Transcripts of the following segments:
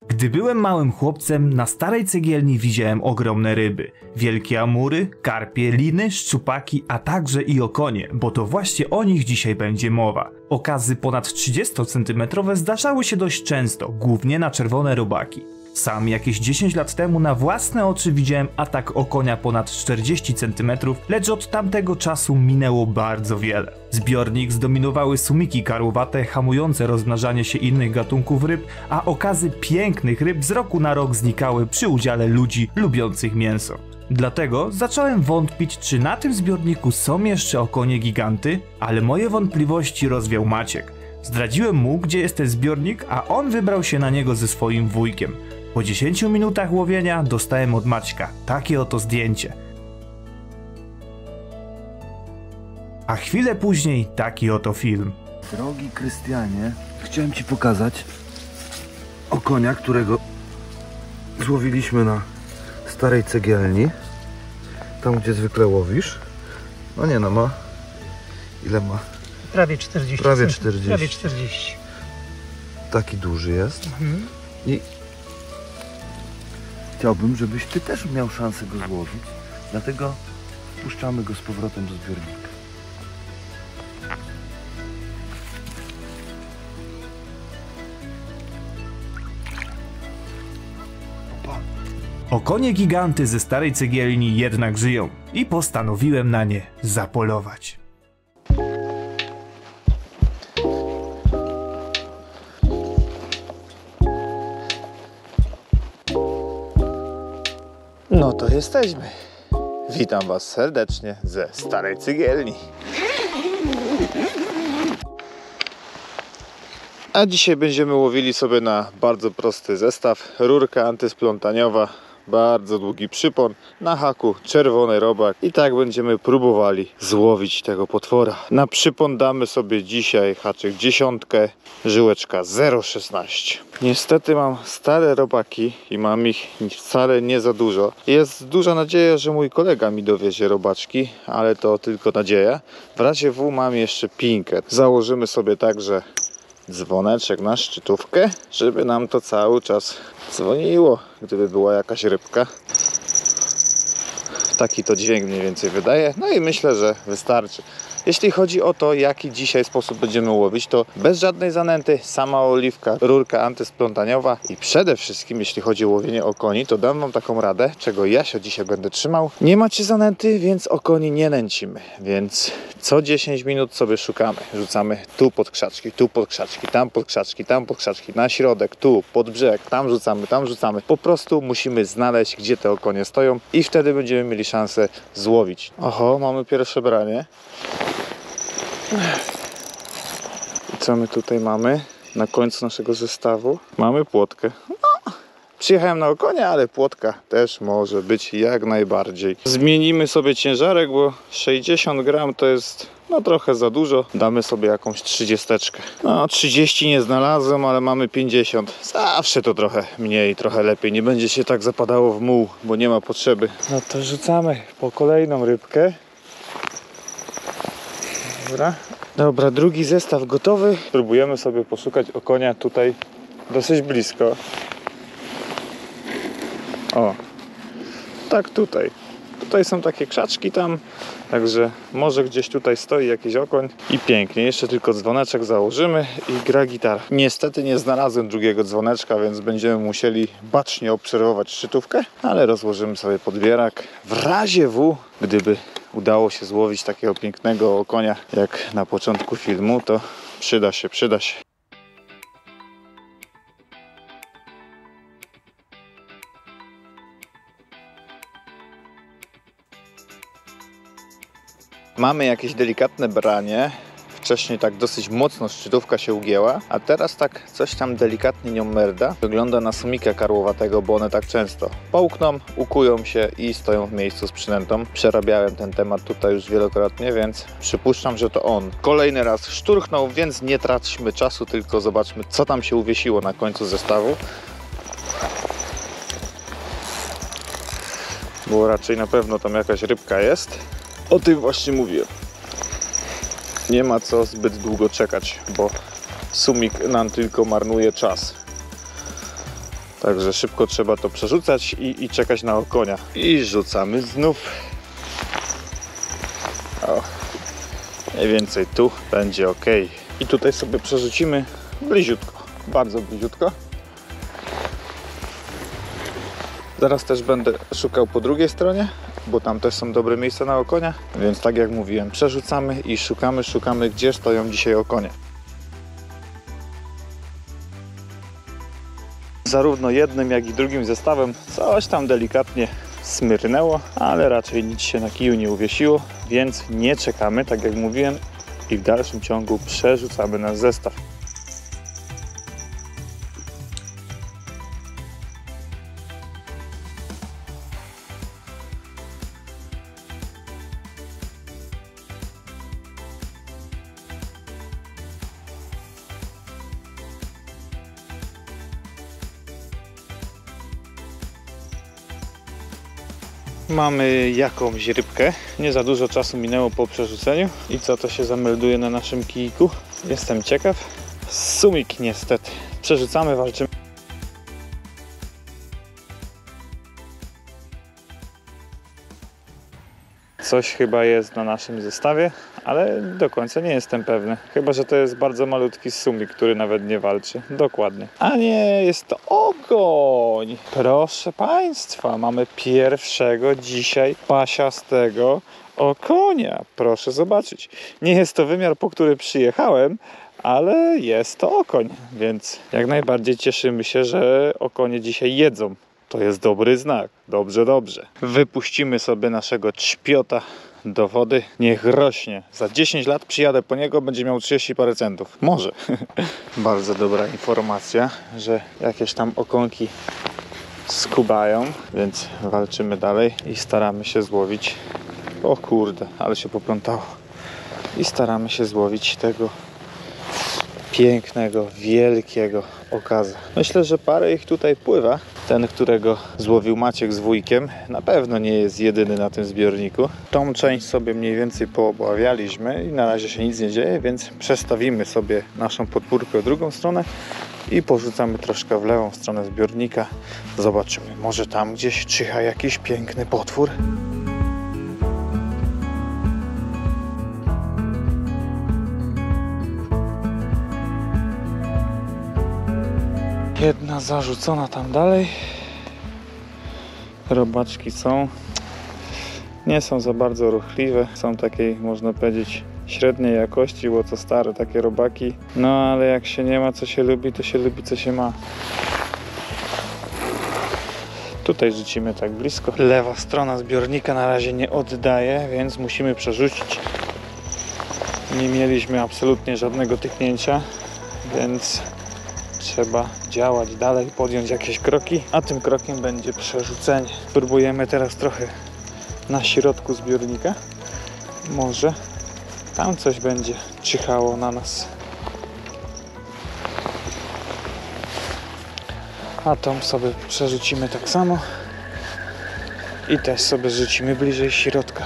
Gdy byłem małym chłopcem, na starej cegielni widziałem ogromne ryby. Wielkie amury, karpie, liny, szczupaki, a także i okonie, bo to właśnie o nich dzisiaj będzie mowa. Okazy ponad 30-centymetrowe zdarzały się dość często, głównie na czerwone robaki. Sam jakieś 10 lat temu na własne oczy widziałem atak okonia ponad 40 cm, lecz od tamtego czasu minęło bardzo wiele. Zbiornik zdominowały sumiki karłowate, hamujące rozmnażanie się innych gatunków ryb, a okazy pięknych ryb z roku na rok znikały przy udziale ludzi lubiących mięso. Dlatego zacząłem wątpić, czy na tym zbiorniku są jeszcze okonie giganty, ale moje wątpliwości rozwiał Maciek. Zdradziłem mu, gdzie jest ten zbiornik, a on wybrał się na niego ze swoim wujkiem. Po 10 minutach łowienia dostałem od Maćka takie oto zdjęcie. A chwilę później taki oto film. Drogi Krystianie, chciałem Ci pokazać okonia, którego złowiliśmy na starej cegielni. Tam, gdzie zwykle łowisz. No nie no, ma... Ile ma? Prawie 40. Prawie 40. Prawie 40. Taki duży jest. I chciałbym, żebyś Ty też miał szansę go złowić. Dlatego wpuszczamy go z powrotem do zbiornika. Okonie giganty ze starej cegielni jednak żyją i postanowiłem na nie zapolować. No to jesteśmy. Witam Was serdecznie ze starej cegielni. A dzisiaj będziemy łowili sobie na bardzo prosty zestaw. Rurka antysplątaniowa, bardzo długi przypon, na haku czerwony robak i tak będziemy próbowali złowić tego potwora. Na przypon damy sobie dzisiaj haczyk 10, żyłeczka 0,16. Niestety mam stare robaki i mam ich wcale nie za dużo. Jest duża nadzieja, że mój kolega mi dowiezie robaczki, ale to tylko nadzieja. W razie W mam jeszcze pinkę. Założymy sobie także dzwoneczek na szczytówkę, żeby nam to cały czas dzwoniło, gdyby była jakaś rybka. Taki to dźwięk mniej więcej wydaje. No i myślę, że wystarczy. Jeśli chodzi o to, jaki dzisiaj sposób będziemy łowić, to bez żadnej zanęty, sama oliwka, rurka antysplątaniowa i przede wszystkim, jeśli chodzi o łowienie okoni, to dam Wam taką radę, czego ja się dzisiaj będę trzymał. Nie macie zanęty, więc okoni nie nęcimy, więc co 10 minut sobie szukamy. Rzucamy tu pod krzaczki, tu pod krzaczki, tam pod krzaczki, tam pod krzaczki, na środek, tu, pod brzeg, tam rzucamy, tam rzucamy. Po prostu musimy znaleźć, gdzie te okonie stoją i wtedy będziemy mieli szansę złowić. Oho, mamy pierwsze branie. I co my tutaj mamy na końcu naszego zestawu? Mamy płotkę. No, przyjechałem na okonie, ale płotka też może być jak najbardziej. Zmienimy sobie ciężarek, bo 60 gram to jest no trochę za dużo. Damy sobie jakąś 30. No 30 nie znalazłem, ale mamy 50. Zawsze to trochę mniej, trochę lepiej. Nie będzie się tak zapadało w muł, bo nie ma potrzeby. No to rzucamy po kolejną rybkę. Dobra, drugi zestaw gotowy. Próbujemy sobie poszukać okonia tutaj dosyć blisko. O, tak tutaj. Tutaj są takie krzaczki tam, także może gdzieś tutaj stoi jakiś okoń i pięknie. Jeszcze tylko dzwoneczek założymy i gra gitara. Niestety nie znalazłem drugiego dzwoneczka, więc będziemy musieli bacznie obserwować szczytówkę, ale rozłożymy sobie podbierak. W razie W, gdyby udało się złowić takiego pięknego okonia jak na początku filmu, to przyda się. Mamy jakieś delikatne branie. Wcześniej tak dosyć mocno szczytówka się ugięła, a teraz tak coś tam delikatnie nią merda. Wygląda na sumika karłowatego, bo one tak często połkną, ukują się i stoją w miejscu z przynętą. Przerabiałem ten temat tutaj już wielokrotnie, więc przypuszczam, że to on. Kolejny raz szturchnął, więc nie traćmy czasu, tylko zobaczmy, co tam się uwiesiło na końcu zestawu. Bo raczej na pewno tam jakaś rybka jest. O tym właśnie mówię. Nie ma co zbyt długo czekać, bo sumik nam tylko marnuje czas. Także szybko trzeba to przerzucać i czekać na okonia. I rzucamy znów. O, mniej więcej tu będzie ok. I tutaj sobie przerzucimy bliziutko, bardzo bliziutko. Zaraz też będę szukał po drugiej stronie, bo tam też są dobre miejsca na okonia. Więc tak jak mówiłem, przerzucamy i szukamy, gdzie stoją dzisiaj okonie. Zarówno jednym, jak i drugim zestawem coś tam delikatnie smyrnęło, ale raczej nic się na kiju nie uwiesiło, więc nie czekamy, tak jak mówiłem, i w dalszym ciągu przerzucamy nasz zestaw. Mamy jakąś rybkę, nie za dużo czasu minęło po przerzuceniu i co to się zamelduje na naszym kijku? Jestem ciekaw. Sumik niestety. Przerzucamy, walczymy. Coś chyba jest na naszym zestawie, ale do końca nie jestem pewny. Chyba że to jest bardzo malutki sumik, który nawet nie walczy. Dokładnie. A nie, jest to okoń. Proszę Państwa, mamy pierwszego dzisiaj pasiastego okonia. Proszę zobaczyć. Nie jest to wymiar, po który przyjechałem, ale jest to okoń, więc jak najbardziej cieszymy się, że okonie dzisiaj jedzą. To jest dobry znak. Dobrze, dobrze. Wypuścimy sobie naszego trzpiota do wody. Niech rośnie. Za 10 lat przyjadę po niego, będzie miał 30 parę centów. Może. Bardzo dobra informacja, że jakieś tam okonki skubają, więc walczymy dalej i staramy się złowić. O kurde, ale się poplątało. I staramy się złowić tego pięknego, wielkiego okaza. Myślę, że parę ich tutaj pływa. Ten, którego złowił Maciek z wujkiem, na pewno nie jest jedyny na tym zbiorniku. Tą część sobie mniej więcej poobławialiśmy i na razie się nic nie dzieje, więc przestawimy sobie naszą podpórkę w drugą stronę i porzucamy troszkę w lewą stronę zbiornika. Zobaczymy, może tam gdzieś czyha jakiś piękny potwór. Jedna zarzucona tam dalej. Robaczki są. Nie są za bardzo ruchliwe. Są takiej, można powiedzieć, średniej jakości, bo to stare takie robaki. No ale jak się nie ma co się lubi, to się lubi co się ma. Tutaj rzucimy tak blisko. Lewa strona zbiornika na razie nie oddaje, więc musimy przerzucić. Nie mieliśmy absolutnie żadnego tyknięcia, więc trzeba działać dalej, podjąć jakieś kroki, a tym krokiem będzie przerzucenie. Spróbujemy teraz trochę na środku zbiornika. Może tam coś będzie czyhało na nas. A tą sobie przerzucimy tak samo i też sobie rzucimy bliżej środka.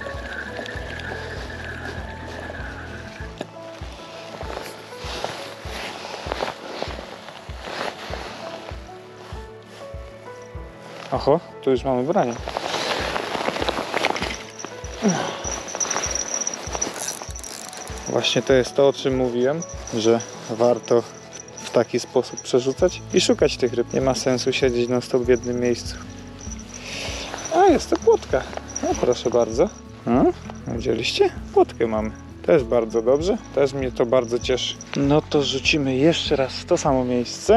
Oho, tu już mamy branie. Właśnie to jest to, o czym mówiłem, że warto w taki sposób przerzucać i szukać tych ryb. Nie ma sensu siedzieć non stop w jednym miejscu. A, jest to płotka. No proszę bardzo. Widzieliście? Płotkę mamy. Też bardzo dobrze. Też mnie to bardzo cieszy. No to rzucimy jeszcze raz w to samo miejsce.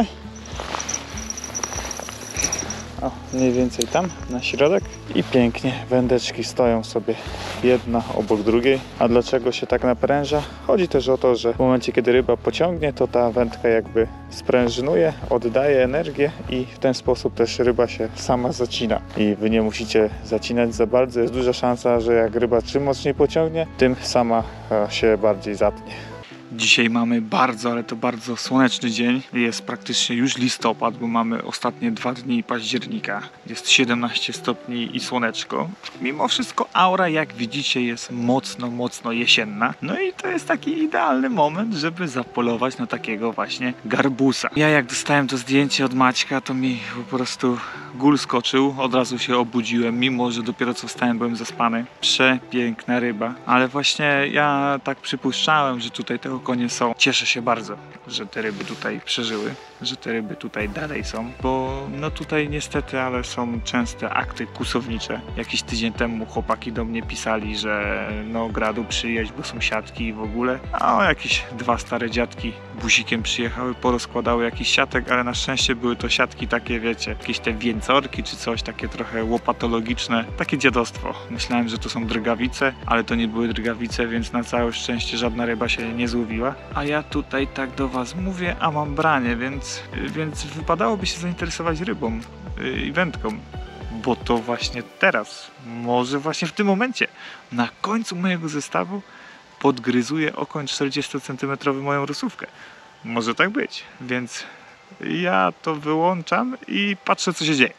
O, mniej więcej tam, na środek. I pięknie wędeczki stoją sobie jedna obok drugiej. A dlaczego się tak napręża? Chodzi też o to, że w momencie, kiedy ryba pociągnie, to ta wędka jakby sprężynuje, oddaje energię i w ten sposób też ryba się sama zacina. I wy nie musicie zacinać za bardzo. Jest duża szansa, że jak ryba czym mocniej pociągnie, tym sama się bardziej zatnie. Dzisiaj mamy bardzo, ale to bardzo słoneczny dzień. Jest praktycznie już listopad, bo mamy ostatnie 2 dni października. Jest 17 stopni i słoneczko. Mimo wszystko aura, jak widzicie, jest mocno jesienna. No i to jest taki idealny moment, żeby zapolować na takiego właśnie garbusa. Ja jak dostałem to zdjęcie od Maćka, to mi po prostu gól skoczył. Od razu się obudziłem, mimo że dopiero co wstałem, byłem zaspany. Przepiękna ryba. Ale właśnie ja tak przypuszczałem, że tutaj te okonie są. Cieszę się bardzo, że te ryby tutaj przeżyły, że te ryby tutaj dalej są, bo no tutaj niestety, ale są częste akty kłusownicze. Jakiś tydzień temu chłopaki do mnie pisali, że no gradu przyjeźdź, bo są siatki i w ogóle, a jakieś 2 stare dziadki buzikiem przyjechały, porozkładały jakiś siatek, ale na szczęście były to siatki takie, wiecie, jakieś te więcorki czy coś, takie trochę łopatologiczne, takie dziadostwo. Myślałem, że to są drgawice, ale to nie były drgawice, więc na całe szczęście żadna ryba się nie złowiła. A ja tutaj tak do was mówię, a mam branie, więc wypadałoby się zainteresować rybą i wędką, bo to właśnie teraz, może właśnie w tym momencie, na końcu mojego zestawu podgryzuje okoń 40 cm moją rosówkę. Może tak być, więc ja to wyłączam i patrzę, co się dzieje.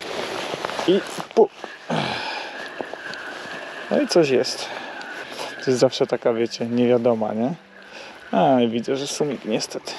No i coś jest. To jest zawsze taka, wiecie, niewiadoma, nie? A, i widzę, że sumik niestety.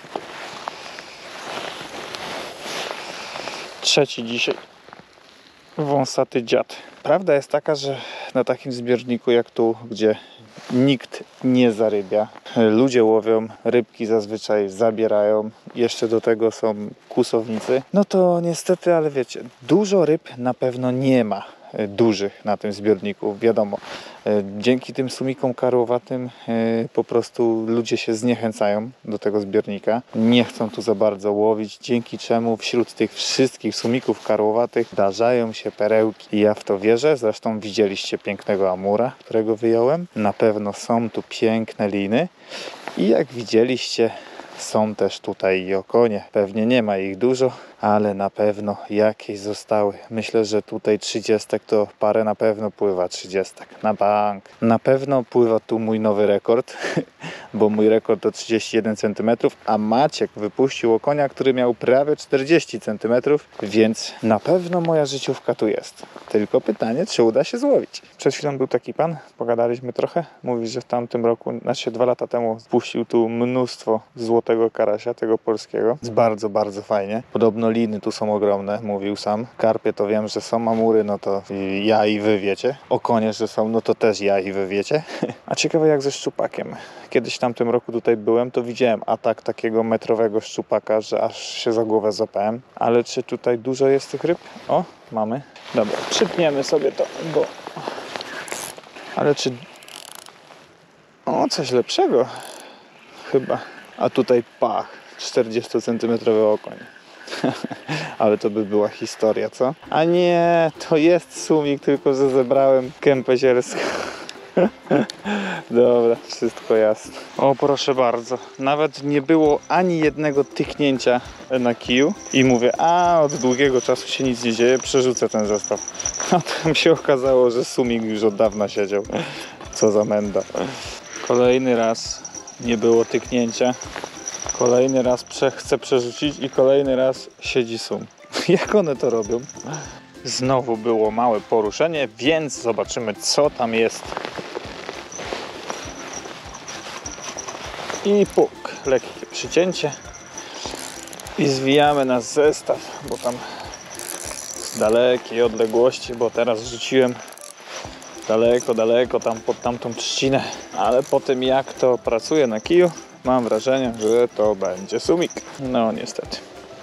Trzeci dzisiaj. Wąsaty dziad. Prawda jest taka, że na takim zbiorniku jak tu, gdzie nikt nie zarybia, ludzie łowią, rybki zazwyczaj zabierają, jeszcze do tego są kłusownicy, no to niestety, ale wiecie, dużo ryb na pewno nie ma dużych na tym zbiorniku, wiadomo. Dzięki tym sumikom karłowatym po prostu ludzie się zniechęcają do tego zbiornika. Nie chcą tu za bardzo łowić, dzięki czemu wśród tych wszystkich sumików karłowatych zdarzają się perełki. I ja w to wierzę, zresztą widzieliście pięknego amura, którego wyjąłem. Na pewno są tu piękne liny i jak widzieliście, są też tutaj i okonie. Pewnie nie ma ich dużo, ale na pewno jakieś zostały. Myślę, że tutaj 30 to parę na pewno pływa, 30 na bank. Na pewno pływa tu mój nowy rekord, bo mój rekord to 31 cm, a Maciek wypuścił okonia, który miał prawie 40 cm, więc na pewno moja życiówka tu jest. Tylko pytanie, czy uda się złowić. Przed chwilą był taki pan, pogadaliśmy trochę, mówi, że w tamtym roku, znaczy 2 lata temu wpuścił tu mnóstwo złotego karasia, tego polskiego. Jest bardzo, bardzo fajnie. Podobno liny tu są ogromne, mówił sam. Karpie to wiem, że są, amury, no to ja i wy wiecie. Okonie, że są, no to też ja i wy wiecie. A ciekawe jak ze szczupakiem. Kiedyś w tamtym roku tutaj byłem, to widziałem atak takiego metrowego szczupaka, że aż się za głowę złapałem. Ale czy tutaj dużo jest tych ryb? O, mamy. Dobra, przytniemy sobie to, bo... Ale czy... O, coś lepszego chyba. A tutaj pach, 40 cm okoń. Ale to by była historia, co? A nie, to jest sumik, tylko że zebrałem kępę zielską. Dobra, wszystko jasne. O, proszę bardzo. Nawet nie było ani jednego tyknięcia na kiju. I mówię, a od długiego czasu się nic nie dzieje, przerzucę ten zestaw. A tam się okazało, że sumik już od dawna siedział. Co za menda. Kolejny raz nie było tyknięcia. Kolejny raz chcę przerzucić i kolejny raz siedzi sum. Jak one to robią? Znowu było małe poruszenie, więc zobaczymy, co tam jest. I puk, lekkie przycięcie. I zwijamy nasz zestaw, bo tam z dalekiej odległości, bo teraz rzuciłem daleko tam pod tamtą trzcinę. Ale po tym jak to pracuje na kiju, mam wrażenie, że to będzie sumik. No niestety.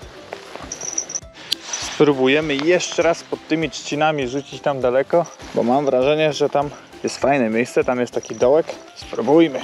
Spróbujemy jeszcze raz pod tymi trzcinami rzucić tam daleko, bo mam wrażenie, że tam jest fajne miejsce, tam jest taki dołek. Spróbujmy.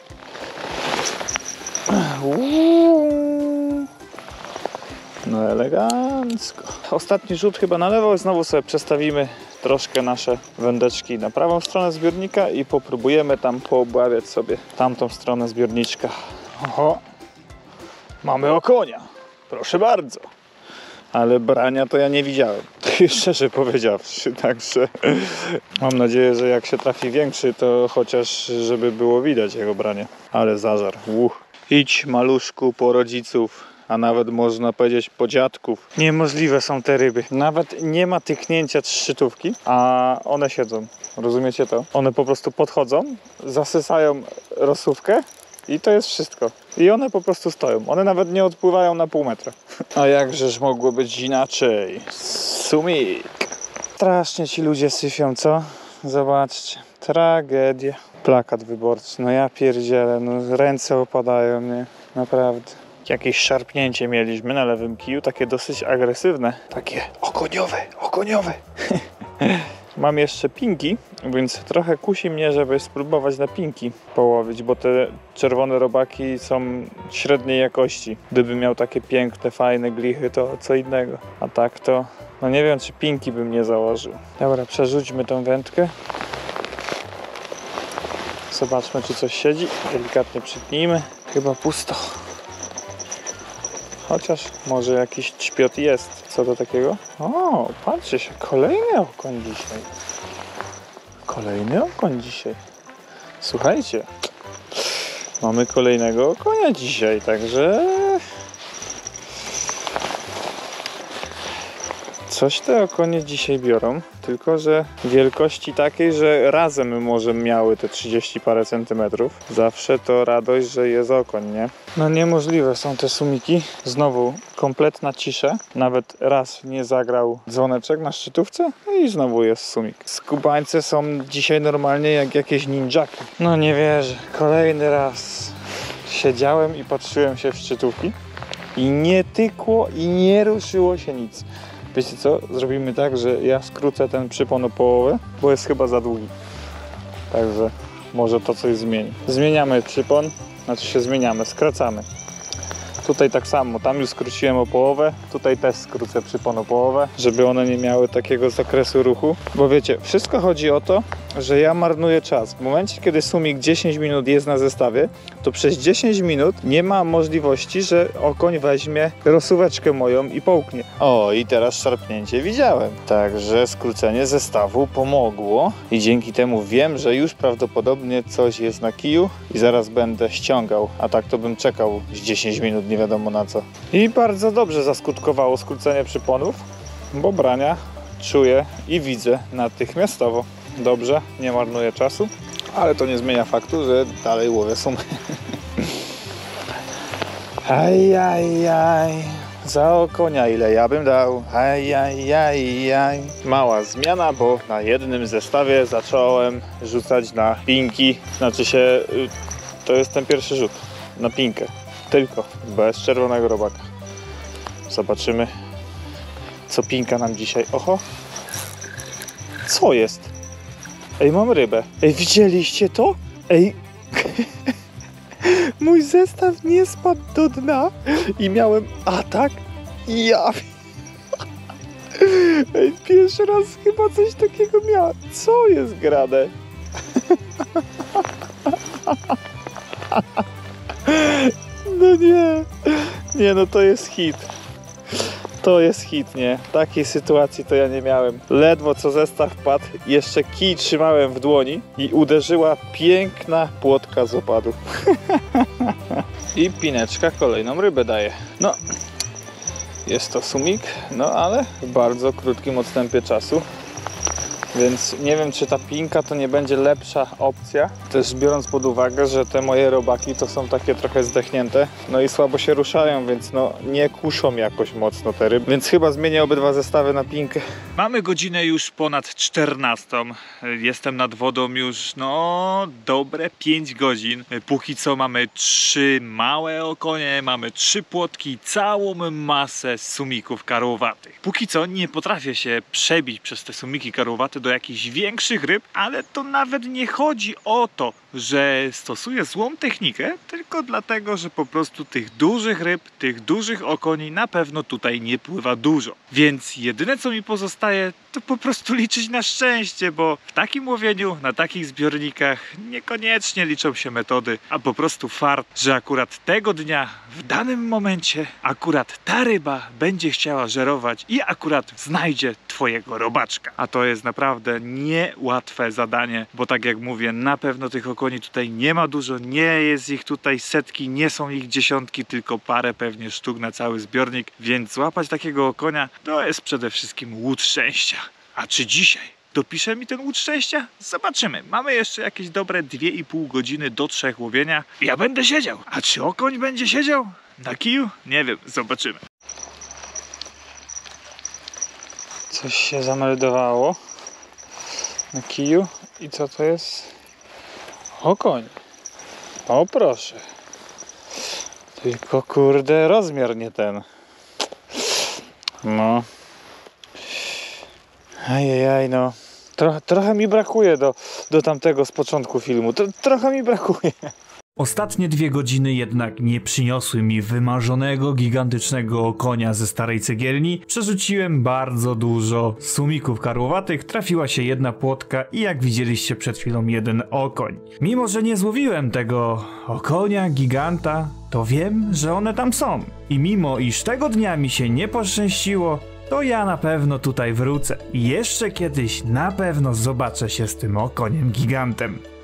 No elegancko. Ostatni rzut chyba na lewo, znowu sobie przestawimy troszkę nasze wędeczki na prawą stronę zbiornika i popróbujemy tam poobławiać sobie tamtą stronę zbiorniczka. Oho, mamy okonia, proszę bardzo. Ale brania to ja nie widziałem. szczerze powiedziawszy, także mam nadzieję, że jak się trafi większy, to chociaż żeby było widać jego branie. Ale zażar, Idź maluszku po rodziców, a nawet można powiedzieć po dziadków. Niemożliwe są te ryby. Nawet nie ma tyknięcia szczytówki, a one siedzą. Rozumiecie to? One po prostu podchodzą, zasysają rosówkę i to jest wszystko. I one po prostu stoją. One nawet nie odpływają na pół metra. A jakżeż mogło być inaczej? Sumik. Strasznie ci ludzie syfią, co? Zobaczcie. Tragedia. Plakat wyborczy. No ja pierdzielę. No ręce opadają, nie? Naprawdę. Jakieś szarpnięcie mieliśmy na lewym kiju. Takie dosyć agresywne. Takie okoniowe. Mam jeszcze pinki, więc trochę kusi mnie, żeby spróbować na pinki połowić, bo te czerwone robaki są średniej jakości. Gdybym miał takie piękne, fajne glichy, to co innego. A tak to, no nie wiem, czy pinki bym nie założył. Dobra, przerzućmy tą wędkę. Zobaczmy, czy coś siedzi. Delikatnie przypnijmy. Chyba pusto. Chociaż może jakiś ćpiot jest. Co do takiego? O, patrzcie się, kolejny okoń dzisiaj. Kolejny okoń dzisiaj. Słuchajcie, mamy kolejnego okonia dzisiaj, także coś te okonie dzisiaj biorą, tylko że wielkości takiej, że razem może miały te 30 parę centymetrów. Zawsze to radość, że jest okoń, nie? No niemożliwe są te sumiki. Znowu kompletna cisza. Nawet raz nie zagrał dzwoneczek na szczytówce i znowu jest sumik. Skubańce są dzisiaj normalnie jak jakieś ninjaki. No nie wierzę. Kolejny raz siedziałem i patrzyłem się w szczytówki i nie tykło i nie ruszyło się nic. Wiecie co? Zrobimy tak, że ja skrócę ten przypon o połowę, bo jest chyba za długi. Także może to coś zmieni. Zmieniamy przypon, znaczy się zmieniamy, skracamy. Tutaj tak samo, tam już skróciłem o połowę, tutaj też skrócę przypon o połowę, żeby one nie miały takiego zakresu ruchu. Bo wiecie, wszystko chodzi o to, że ja marnuję czas. W momencie, kiedy sumik 10 minut jest na zestawie, to przez 10 minut nie ma możliwości, że okoń weźmie rosóweczkę moją i połknie. O, i teraz szarpnięcie widziałem. Także skrócenie zestawu pomogło i dzięki temu wiem, że już prawdopodobnie coś jest na kiju i zaraz będę ściągał, a tak to bym czekał z 10 minut, nie wiadomo na co. I bardzo dobrze zaskutkowało skrócenie przyponów, bo brania czuję i widzę natychmiastowo. Dobrze, nie marnuję czasu, ale to nie zmienia faktu, że dalej łowię sumy. Ajajaj, za okonia ile ja bym dał? Ajajajaj. Mała zmiana, bo na jednym zestawie zacząłem rzucać na pinki. Znaczy się, to jest ten pierwszy rzut na pinkę. Tylko, bez czerwonego robaka. Zobaczymy, co pinka nam dzisiaj. Oho, co jest? Ej, mam rybę. Ej, widzieliście to? Ej, mój zestaw nie spadł do dna i miałem atak. Ja... Ej, pierwszy raz chyba coś takiego miałem. Co jest grane? No nie. Nie, no to jest hit. To jest hit, nie? Takiej sytuacji to ja nie miałem. Ledwo co zestaw padł, jeszcze kij trzymałem w dłoni i uderzyła piękna płotka z opadu. I pineczka kolejną rybę daje. No, jest to sumik, no ale w bardzo krótkim odstępie czasu. Więc nie wiem, czy ta pinka to nie będzie lepsza opcja. Też biorąc pod uwagę, że te moje robaki to są takie trochę zdechnięte. No i słabo się ruszają, więc no nie kuszą jakoś mocno te ryby. Więc chyba zmienię obydwa zestawy na pinkę. Mamy godzinę już ponad 14. Jestem nad wodą już no dobre 5 godzin. Póki co mamy 3 małe okonie, mamy 3 płotki i całą masę sumików karłowatych. Póki co nie potrafię się przebić przez te sumiki karłowate do do jakichś większych ryb, ale to nawet nie chodzi o to, że stosuję złą technikę, tylko dlatego, że po prostu tych dużych ryb, tych dużych okoni na pewno tutaj nie pływa dużo. Więc jedyne co mi pozostaje, to po prostu liczyć na szczęście, bo w takim łowieniu, na takich zbiornikach niekoniecznie liczą się metody, a po prostu fart, że akurat tego dnia, w danym momencie, akurat ta ryba będzie chciała żerować i akurat znajdzie twojego robaczka. A to jest naprawdę niełatwe zadanie, bo tak jak mówię, na pewno tych okoni tutaj nie ma dużo, nie jest ich tutaj setki, nie są ich dziesiątki, tylko parę pewnie sztuk na cały zbiornik, więc złapać takiego okonia to jest przede wszystkim łód szczęścia. A czy dzisiaj dopisze mi ten łód szczęścia? Zobaczymy. Mamy jeszcze jakieś dobre 2,5 godziny do 3 łowienia. Ja będę siedział. A czy okoń będzie siedział na kiju? Nie wiem, zobaczymy. Coś się zameldowało na kiju. I co to jest? Okoń. O proszę. Tylko kurde rozmiar nie ten. No. Ajajaj, no. Trochę mi brakuje do tamtego z początku filmu. Trochę mi brakuje. Ostatnie 2 godziny jednak nie przyniosły mi wymarzonego, gigantycznego okonia ze starej cegielni. Przerzuciłem bardzo dużo sumików karłowatych, trafiła się jedna płotka i jak widzieliście przed chwilą jeden okoń. Mimo że nie złowiłem tego okonia, giganta, to wiem, że one tam są. I mimo iż tego dnia mi się nie poszczęściło, to ja na pewno tutaj wrócę. I jeszcze kiedyś na pewno zobaczę się z tym okoniem gigantem.